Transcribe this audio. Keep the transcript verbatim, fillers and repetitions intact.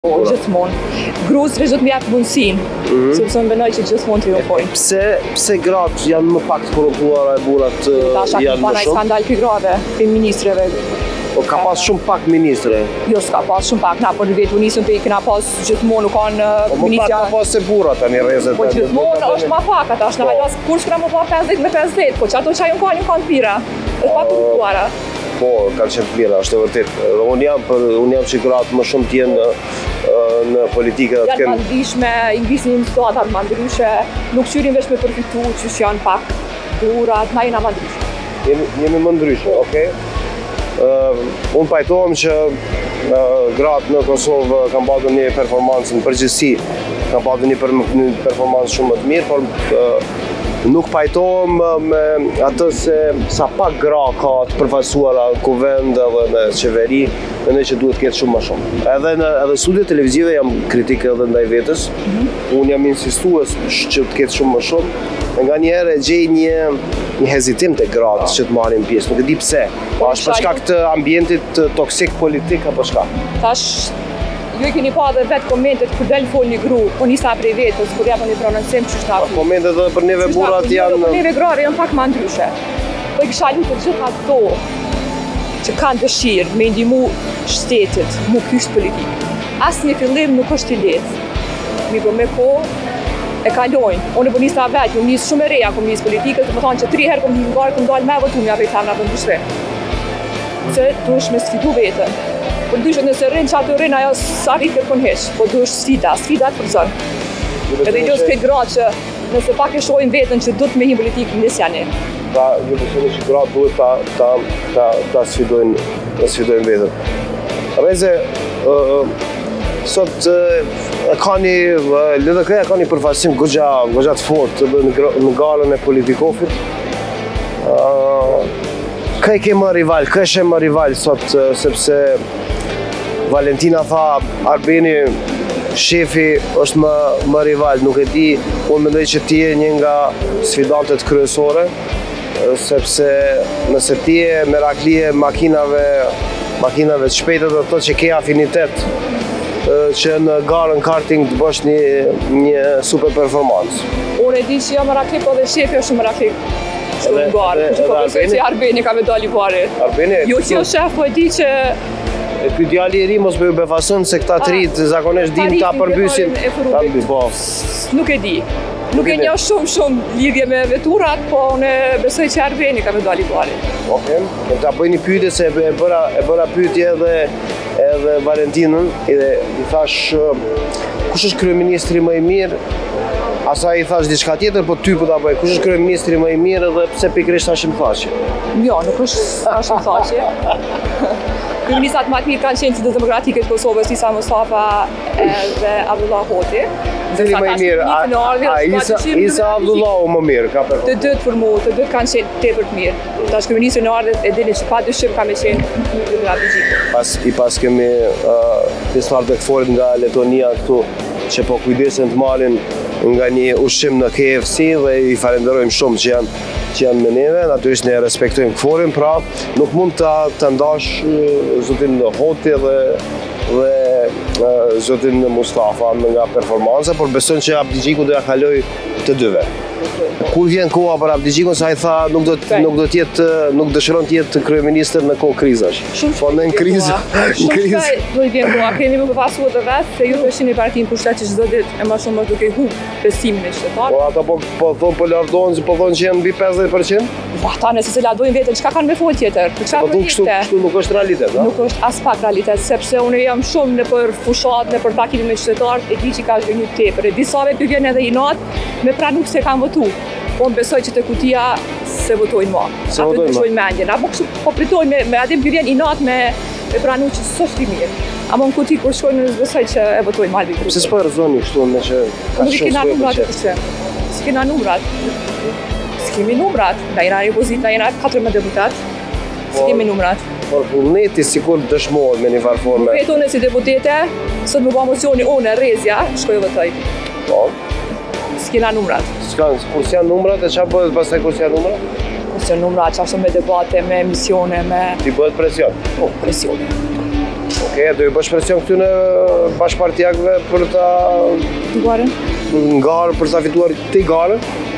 Gjithmonë. Gruas rrezik do të më jap mundësinë, sepse më bënoj që gjithmonë triumfojnë. Pse pse gratë janë më pak të korrumpuara e burrat janë më shumë? Skandal ky grave, ky ministreve. Po ka pas shumë pak ministre. Jo, s'ka pas shumë pak, na po në vetë u nisën pe kena pas gjithmonë u kanë ministra. Po ka pas se burra tani rrezet. Po gjithmonë është më pak ata, është në halas kur s'ka më pa pesëdhjetë me pesëdhjetë, po çato çaj un kanë kanë pira. Është pak korrumpuara. Po, kanë qenë të mira, është e vërtet. Unë jam për unë jam që gratë më shumë të jenë në politikë. Janë më ndryshme, i ngrisin situatat më ndryshe, nuk qyrin veç me përfitu që janë pak burat, na jena më ndryshme. Jemi, jemi më ndryshme, okej? Uh, unë pajtohem që uh, gratë në Kosovë kanë bërë një performancë në përgjithësi, kanë bërë një, per, një performancë shumë më të mirë, por uh, nuk pajtohem me atë se sa pak gra ka të përfaqësuara në kuvend edhe në qeveri, mendoj që duhet të ketë shumë më shumë. Edhe në edhe studiot televizive jam kritik edhe ndaj vetës. Mm-hmm. Unë jam insistues që të ketë shumë më shumë. Nga njerë e gjej një, një hezitim të gratë që të marrin pjesë, nuk e di pse. A është për shkak të ambientit toksik politik apo çka? Tash ju e keni pa edhe vetë komentet kur del fol një gru, po nisa prej vetës, kur japon një prononcim që shta ku. Komentet edhe për neve burrat janë... Për neve grare janë pak më ndryshe. Po i kisha lutur gjithë ato që kanë dëshirë me ndihmu shtetit, mu kysh politik. Asë një fillim nuk është i lehtë. Mi po me kohë e kalojnë. Unë e po nisa vetë, unë nisë shumë e reja kom nisë politikës, të më thonë që tri herë kom një ngarë, kom dalë me votu mja prej femna për ndryshve. Se du është me sfidu vetën. Por dyshët nëse rrinë që atë rrinë, ajo sa rritë kërkon heq, po du është sfida, sfida të përzën. Edhe njës këtë gratë që nëse pak e shojnë vetën që du të me një politikë nësë janë. Ta, ju përsoni që gratë duhet ta, ta, ta, ta sfidojnë, ta sfidojnë vetën. Reze, uh, sot e ka një, Lidhë Kreja ka një përfaqësim goxha, goxha të fortë në galën e Politikofit. Ka i ke më rival, ka ishe më rival sot, sepse Valentina tha Arbeni, shefi është më, më rival, nuk e di, unë mendoj që ti je një nga sfidantet kryesore, sepse nëse ti je meraklie makinave, makinave të shpejtët dhe të që ke afinitet, që në garën karting të bësh një, një super performancë. Unë e di që jo merakli, po dhe shefi është merakli. Shumë në garë, që po përse që Arbeni ka me dali pare. Arbeni? Jo që jo shef, po e di që... E ky djali i ri mos për ju befason se këta të rritë zakonisht dim ta përmbysin. Nuk e di. Nuk e një shumë shumë lidhje me veturat, po unë besoj që Arbeni ka me dali pare. Okej, e ta bëj një pyetje se e bëra, e bëra pyetje edhe edhe Valentinën, edhe i thash kush është kryeministri më i mirë, asaj i thash diçka tjetër, po ty po ta bëj, kush është kryeministri më i mirë dhe pse pikërisht tash më thashë? Jo, nuk është tash më thashë. Kryeministrat më të mirë kanë qenë të demokratike të Kosovës, Isa Mustafa dhe Abdullah Hoti. Cili më i mirë, a Isa, Isa Abdullahu më mirë, ka përfaqësuar. Të dytë për mua, të dytë kanë qenë tepër të mirë. Tash kryeministri në ardhet e dini që padyshim ka me qenë një demokratikë. Pas i pas kemi pjesëmarrë të këforit nga Letonia këtu, që po kujdesen të marrin nga një ushqim në K F C dhe i falenderojmë shumë që janë që janë me neve, natyrisht ne respektojmë këforin, pra nuk mund të, të ndash zotin Hoti dhe dhe zotin Mustafa nga performanca, por besojnë që Abdigjiku do ja kaloj të dyve. Kur vjen koha për Abdigjikun, sa i tha nuk do nuk do të jetë nuk dëshiron të jetë kryeministër në kohë krizash. Po në krizë, në krizë. Do të vjen koha, kemi më përpasuar të vetë se ju peshin i partinë pushtet që çdo ditë e më shumë është duke humbur besimin e qytetarëve. Po ata po po thonë po lavdojnë, po thonë që janë mbi pesëdhjetë përqind? Po ata nëse se lavdojnë veten, çka kanë me fol tjetër? Për çfarë? Po kështu kështu nuk është realitet, a? Nuk është as pak realitet, sepse unë jam shumë nëpër fushat, nëpër takimin me qytetarët, e di që ka zhvenjur tepër. E disave ky vjen edhe i natë me pranuk se kanë votuar. Po më besoj që të kutia se votojnë ma. Se votojnë ma? Mendjen. Apo kështu po pritojnë me, me adim ky vjen i natë me, me pranu që s'është i mirë. Amo në kuti kur shkojnë në besoj që e votojnë ma. Pse s'po e rëzoni kështu me që ka shumë s'kena numrat e kështë. S'kena numrat. S'kemi numrat. Da jena repozit, da jena katërmbëdhjetë deputat. S'kemi numrat. Por vullneti sikur dëshmohet me një farë forme. Vetë unë si deputete, sot më ba mocioni unë, Rezja, shkoj votoj. Po. S'kena numrat. Kur s'janë numrat, e qa bëhet pastaj kur s'janë numrat? Kur s'janë numrat, qashtu me debate, me emisione, me... Ti bëhet presion? Po, presione. Okej, do i bësh presion këtyne bashkëpartijakëve për ta Garën? ngarë, për ta fituar ti garën?